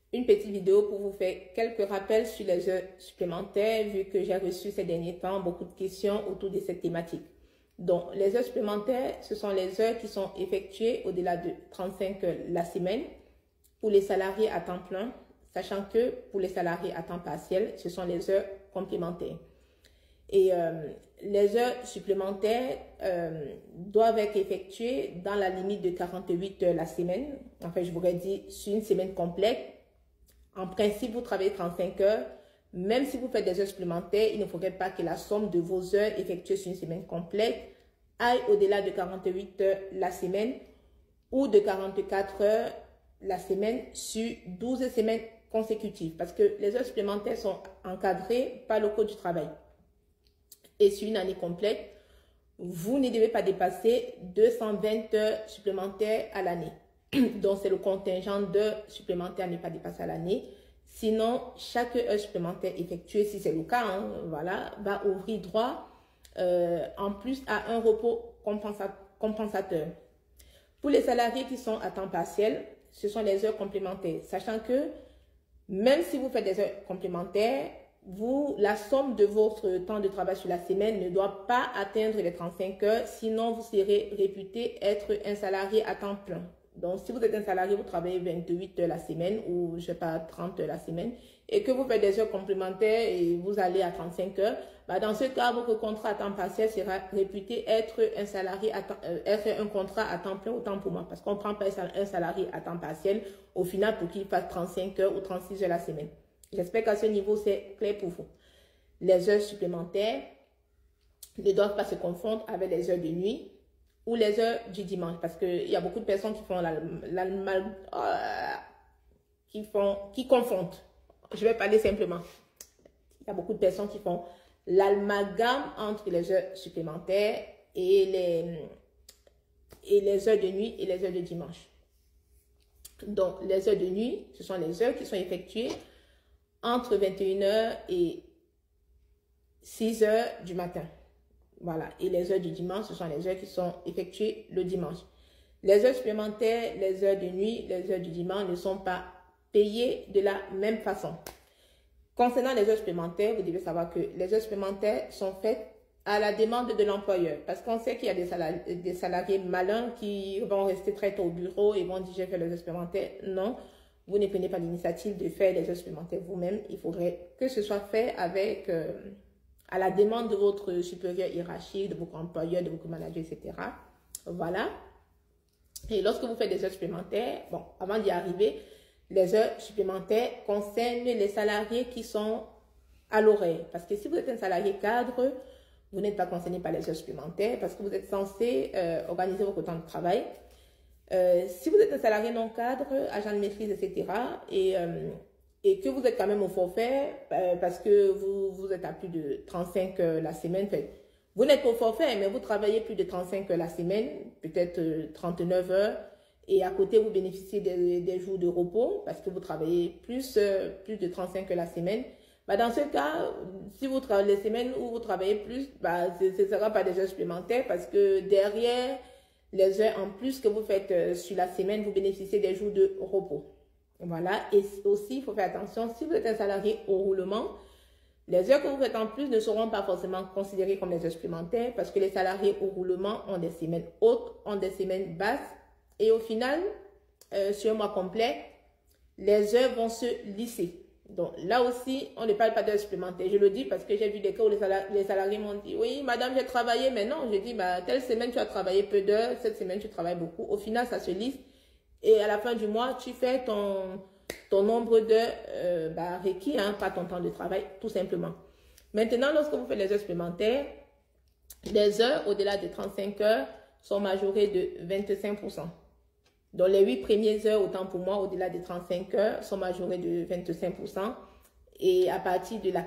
une petite vidéo pour vous faire quelques rappels sur les heures supplémentaires, vu que j'ai reçu ces derniers temps beaucoup de questions autour de cette thématique. Donc, les heures supplémentaires, ce sont les heures qui sont effectuées au-delà de 35 heures la semaine pour les salariés à temps plein, sachant que pour les salariés à temps partiel, ce sont les heures complémentaires. Et les heures supplémentaires doivent être effectuées dans la limite de 48 heures la semaine. En fait, je vous aurais dit sur une semaine complète. En principe, vous travaillez 35 heures. Même si vous faites des heures supplémentaires, il ne faudrait pas que la somme de vos heures effectuées sur une semaine complète aille au-delà de 48 heures la semaine ou de 44 heures la semaine sur 12 semaines consécutives. Parce que les heures supplémentaires sont encadrées par le Code du travail. Et sur une année complète, vous ne devez pas dépasser 220 heures supplémentaires à l'année. Donc, c'est le contingent d'heures supplémentaires à ne pas dépasser à l'année. Sinon, chaque heure supplémentaire effectuée, si c'est le cas, voilà, va ouvrir droit en plus à un repos compensateur. Pour les salariés qui sont à temps partiel, ce sont les heures complémentaires. Sachant que même si vous faites des heures complémentaires, la somme de votre temps de travail sur la semaine ne doit pas atteindre les 35 heures, sinon vous serez réputé être un salarié à temps plein. Donc, si vous êtes un salarié, vous travaillez 28 heures la semaine ou, je ne sais pas, 30 heures la semaine et que vous faites des heures complémentaires et vous allez à 35 heures, dans ce cas, votre contrat à temps partiel sera réputé être un salarié être un contrat à temps plein, autant pour moi, parce qu'on ne prend pas un salarié à temps partiel au final pour qu'il fasse 35 heures ou 36 heures la semaine. J'espère qu'à ce niveau, c'est clair pour vous. Les heures supplémentaires ne doivent pas se confondre avec les heures de nuit ou les heures du dimanche. Parce qu'il y a beaucoup de personnes qui font qui confondent. Je vais parler simplement. Il y a beaucoup de personnes qui font l'amalgame entre les heures supplémentaires et les heures de nuit et les heures de dimanche. Donc, les heures de nuit, ce sont les heures qui sont effectuées entre 21 heures et 6 heures du matin. Voilà. Et les heures du dimanche, ce sont les heures qui sont effectuées le dimanche. Les heures supplémentaires, les heures de nuit, les heures du dimanche ne sont pas payées de la même façon. Concernant les heures supplémentaires, vous devez savoir que les heures supplémentaires sont faites à la demande de l'employeur. Parce qu'on sait qu'il y a des salariés malins qui vont rester très tôt au bureau et vont dire j'ai fait les heures supplémentaires. Non. Vous ne prenez pas l'initiative de faire les heures supplémentaires vous-même. Il faudrait que ce soit fait avec, à la demande de votre supérieur hiérarchique, de votre employeur, de votre manager, etc. Voilà. Et lorsque vous faites des heures supplémentaires, bon, avant d'y arriver, les heures supplémentaires concernent les salariés qui sont à l'horaire. Parce que si vous êtes un salarié cadre, vous n'êtes pas concerné par les heures supplémentaires parce que vous êtes censé organiser votre temps de travail. Si vous êtes un salarié non cadre, agent de maîtrise, etc., et que vous êtes quand même au forfait, parce que vous êtes à plus de 35 heures la semaine, vous n'êtes pas au forfait, mais vous travaillez plus de 35 heures la semaine, peut-être 39 heures, et à côté, vous bénéficiez des jours de repos, parce que vous travaillez plus de 35 heures la semaine. Dans ce cas, si vous travaillez les semaines où vous travaillez plus, ce ne sera pas des heures supplémentaires, parce que derrière les heures en plus que vous faites sur la semaine, vous bénéficiez des jours de repos. Voilà. Et aussi, il faut faire attention, si vous êtes un salarié au roulement, les heures que vous faites en plus ne seront pas forcément considérées comme des heures supplémentaires parce que les salariés au roulement ont des semaines hautes, ont des semaines basses. Et au final, sur un mois complet, les heures vont se lisser. Donc là aussi, on ne parle pas d'heures supplémentaires. Je le dis parce que j'ai vu des cas où les salariés m'ont dit « Oui, madame, j'ai travaillé. » Mais non, je dis « Telle semaine, tu as travaillé peu d'heures. Cette semaine, tu travailles beaucoup. » Au final, ça se lisse. Et à la fin du mois, tu fais ton nombre d'heures requis, pas ton temps de travail, tout simplement. Maintenant, lorsque vous faites les heures supplémentaires, les heures au-delà de 35 heures sont majorées de 25%. Donc, les 8 premières heures, autant pour moi, au-delà de 35 heures, sont majorées de 25%. Et à partir de la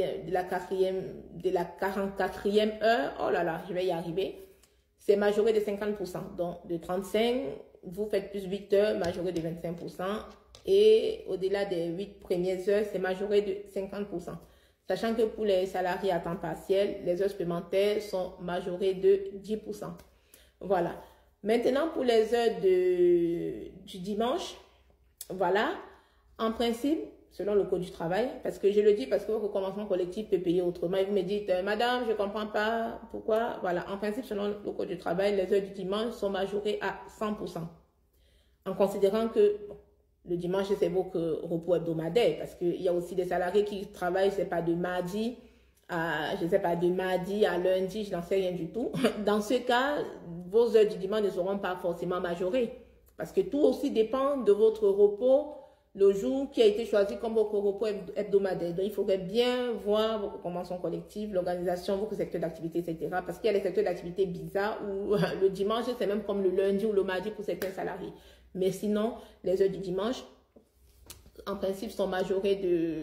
44e heure, oh là là, je vais y arriver, c'est majoré de 50%. Donc, de 35, vous faites plus 8 heures, majoré de 25%. Et au-delà des 8 premières heures, c'est majoré de 50%. Sachant que pour les salariés à temps partiel, les heures supplémentaires sont majorées de 10%. Voilà. Maintenant, pour les heures du dimanche, voilà, En principe, selon le code du travail, parce que je le dis parce que votre convention collective peut payer autrement. Et vous me dites, madame, je ne comprends pas pourquoi. Voilà, en principe, selon le code du travail, les heures du dimanche sont majorées à 100%. En considérant que le dimanche, c'est votre repos hebdomadaire, parce qu'il y a aussi des salariés qui travaillent, je sais pas, de mardi à, je sais pas, de mardi à lundi, je n'en sais rien du tout. Dans ce cas, vos heures du dimanche ne seront pas forcément majorées, parce que tout aussi dépend de votre repos, le jour qui a été choisi comme votre repos hebdomadaire. Donc, il faudrait bien voir vos conventions collectives, l'organisation, vos secteurs d'activité, etc. Parce qu'il y a des secteurs d'activité bizarres où le dimanche, c'est même comme le lundi ou le mardi pour certains salariés. Mais sinon, les heures du dimanche, en principe, sont majorées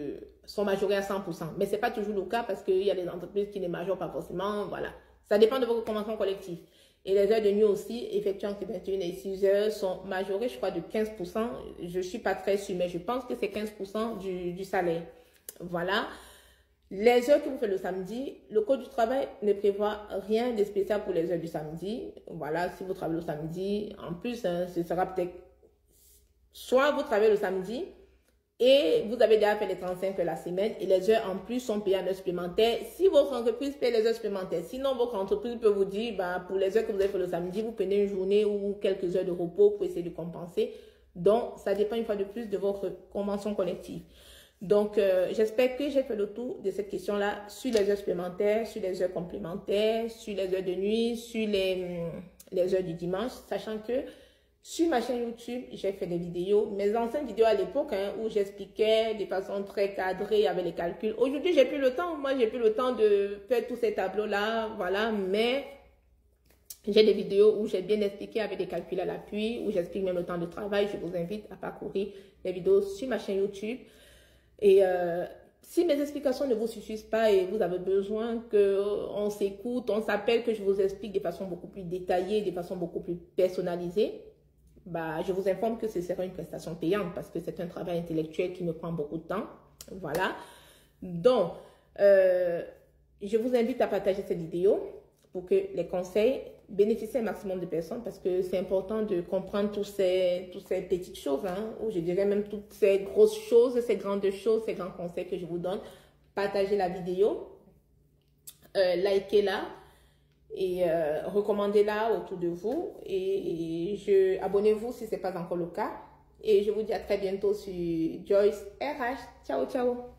à 100%. Mais ce n'est pas toujours le cas parce qu'il y a des entreprises qui ne majorent pas forcément. Voilà. Ça dépend de votre convention collective. Et les heures de nuit aussi, effectuées entre 21 et 6 heures, sont majorées, je crois, de 15%. Je ne suis pas très sûre, mais je pense que c'est 15% du salaire. Voilà. Les heures que vous faites le samedi, le code du travail ne prévoit rien de spécial pour les heures du samedi. Voilà, si vous travaillez le samedi, en plus, hein, ce sera peut-être soit vous travaillez le samedi et vous avez déjà fait les 35 heures la semaine et les heures en plus sont payées en heures supplémentaires. Si votre entreprise paye les heures supplémentaires, sinon votre entreprise peut vous dire, bah, pour les heures que vous avez fait le samedi, vous prenez une journée ou quelques heures de repos pour essayer de compenser. Donc, ça dépend une fois de plus de votre convention collective. Donc, j'espère que j'ai fait le tour de cette question-là sur les heures supplémentaires, sur les heures complémentaires, sur les heures de nuit, sur les heures du dimanche, sachant que sur ma chaîne YouTube, j'ai fait des vidéos, mes anciennes vidéos à l'époque, hein, où j'expliquais de façon très cadrée avec les calculs. Aujourd'hui, j'ai plus le temps. Moi, j'ai plus le temps de faire tous ces tableaux-là, voilà, mais j'ai des vidéos où j'ai bien expliqué avec des calculs à l'appui, où j'explique même le temps de travail. Je vous invite à parcourir les vidéos sur ma chaîne YouTube. Et si mes explications ne vous suffisent pas et vous avez besoin qu'on s'écoute, on s'appelle, que je vous explique de façon beaucoup plus détaillée, de façon beaucoup plus personnalisée, bah, je vous informe que ce sera une prestation payante parce que c'est un travail intellectuel qui me prend beaucoup de temps. Voilà. Donc, je vous invite à partager cette vidéo pour que les conseils bénéficient un maximum de personnes parce que c'est important de comprendre toutes ces petites choses, hein, ou je dirais même toutes ces grosses choses, ces grandes choses, ces grands conseils que je vous donne. Partagez la vidéo, likez-la et recommandez-la autour de vous et abonnez-vous si ce n'est pas encore le cas. Et je vous dis à très bientôt sur Joyce RH. Ciao, ciao.